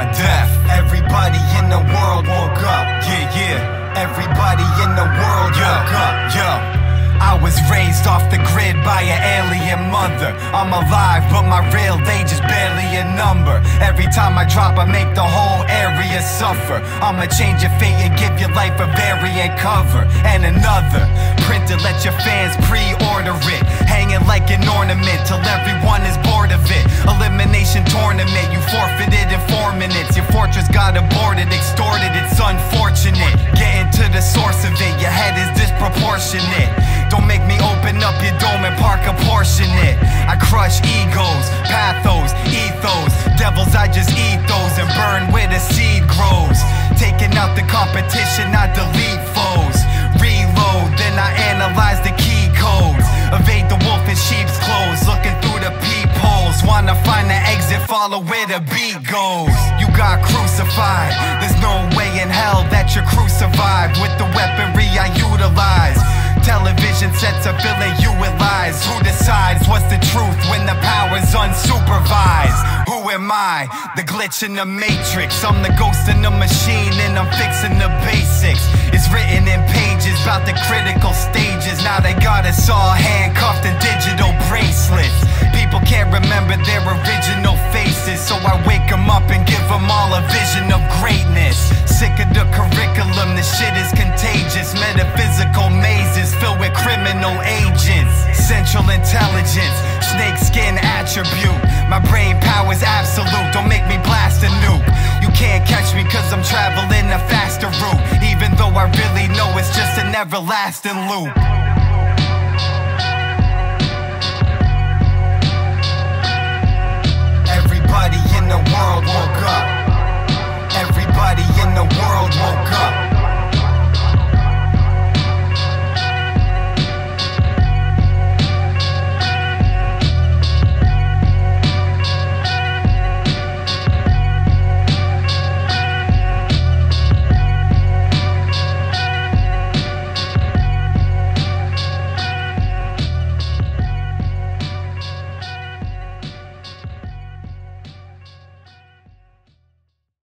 on death. Everybody in the world woke up. Everybody in the world woke up. I was raised off the grid by an alien mother. I'm alive, but my real age is barely a number. Every time I drop, I make the whole area suffer. I'ma change your fate and give your life a variant cover. And another, print it, let your fans pre-order it. Hanging like an ornament till everyone is bored of it. Elimination tournament, you forfeited in 4 minutes. Your fortress got aborted, extorted, it's unfortunate. Getting to the source of it, your head is disproportionate. Don't make me open up your dome and park a portion it. I crush egos, pathos, ethos. Devils, I just eat those and burn where the seed grows. Taking out the competition, I delete foes. Reload, then I analyze the key codes. Evade the wolf in sheep's clothes, looking through the peepholes. Wanna find the exit, follow where the beat goes. You got crucified, there's no way in hell that you're crucified. With the weaponry I utilize, television sets are filling you with lies. Who decides what's the truth when the power's unsupervised? Who am I? The glitch in the matrix. I'm the ghost in the machine and I'm fixing the basics. It's written in pages about the critical stages. Now they got us all handcuffed in digital bracelets. People can't remember their original faces, so I wake them up and give them all a vision of greatness. Sick of the curriculum, the shit is contagious. Metaphysical mazes filled with criminal agents. Central intelligence, snake skin attribute. My brain power's absolute, don't make me blast a nuke. You can't catch me cause I'm traveling a faster route, even though I really know it's just an everlasting loop.